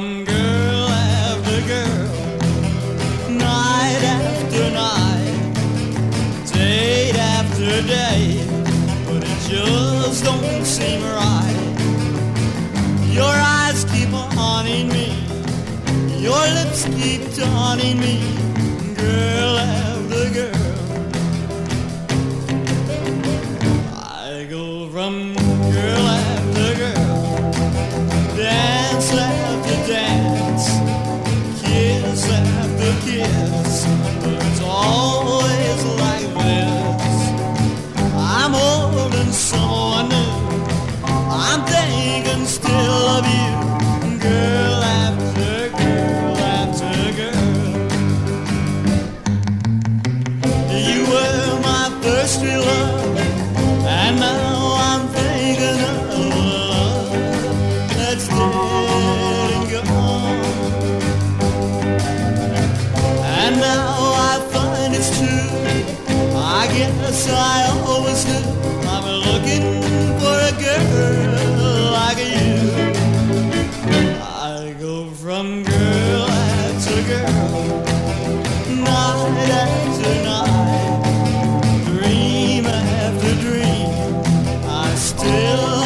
from girl after girl, night after night, day after day, but it just don't seem right. Your eyes keep haunting me, your lips keep taunting me, girl after girl. I go from girl after girl, dance after dance, kiss after kiss, but it's always like this. I'm holding someone new, I'm thinking still of you, girl after girl after girl. You were my first real love, and now I'm thinking of love that's dead and gone. And now I find it's true, I guess I always knew, I'm looking for a girl like you. I go from girl after girl, night after night, dream after dream, I still